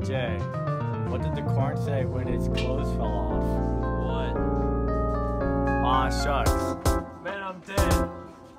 Jay, what did the corn say when its clothes fell off? What? Aw, shucks. Man, I'm dead.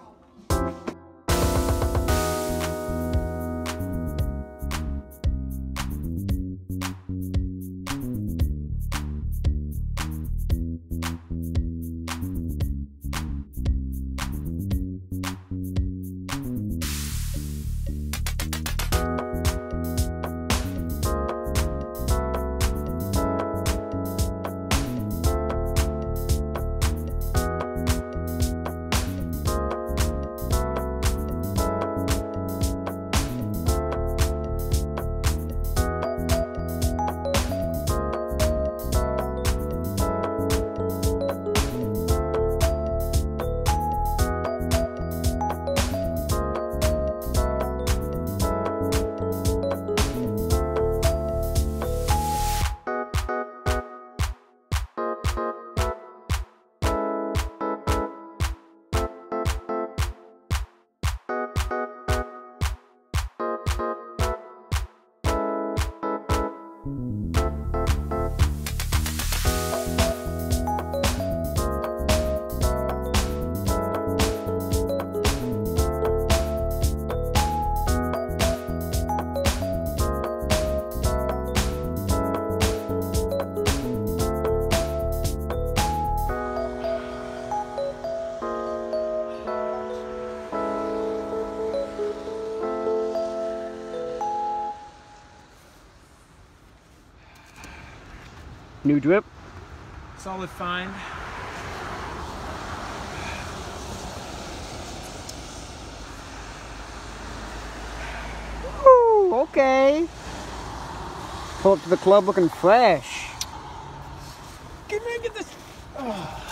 New drip? Solid find. Woo, okay. Pull up to the club looking fresh. Get this. Oh.